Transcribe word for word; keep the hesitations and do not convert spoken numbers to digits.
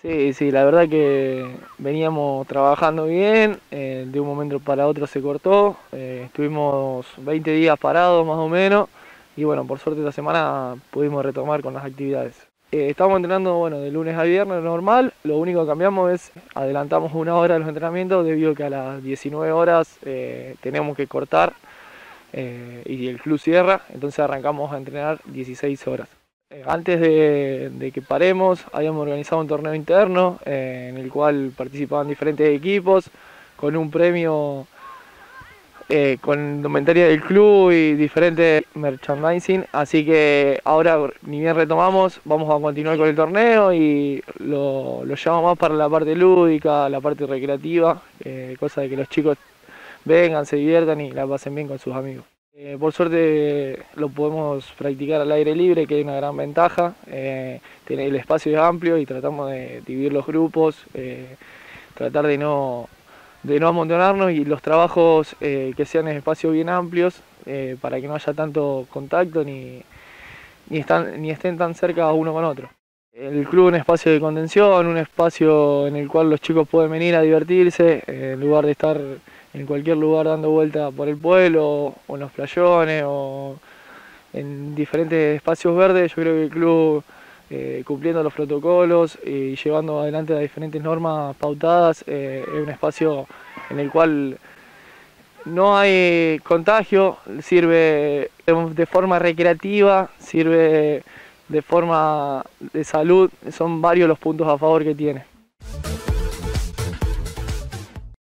Sí, sí, la verdad que veníamos trabajando bien, eh, de un momento para otro se cortó, eh, estuvimos veinte días parados más o menos y bueno, por suerte esta semana pudimos retomar con las actividades. Eh, estamos entrenando bueno, de lunes a viernes normal, lo único que cambiamos es adelantamos una hora de los entrenamientos debido a que a las diecinueve horas eh, tenemos que cortar eh, y el club cierra, entonces arrancamos a entrenar dieciséis horas. Eh, Antes de, de que paremos, habíamos organizado un torneo interno eh, en el cual participaban diferentes equipos con un premio eh, con indumentaria del club y diferentes merchandising. Así que ahora, ni bien retomamos, vamos a continuar con el torneo y lo, lo llevamos más para la parte lúdica, la parte recreativa, eh, cosa de que los chicos vengan, se diviertan y la pasen bien con sus amigos. Eh, por suerte lo podemos practicar al aire libre, que es una gran ventaja. Eh, el espacio es amplio y tratamos de dividir los grupos, eh, tratar de no, de no amontonarnos y los trabajos eh, que sean en espacios bien amplios eh, para que no haya tanto contacto ni, ni, están, ni estén tan cerca uno con otro. El club es un espacio de contención, un espacio en el cual los chicos pueden venir a divertirse, eh, en lugar de estar en cualquier lugar dando vuelta por el pueblo, o en los playones, o en diferentes espacios verdes. Yo creo que el club, eh, cumpliendo los protocolos y llevando adelante las diferentes normas pautadas, eh, es un espacio en el cual no hay contagio, sirve de forma recreativa, sirve de forma de salud, son varios los puntos a favor que tiene.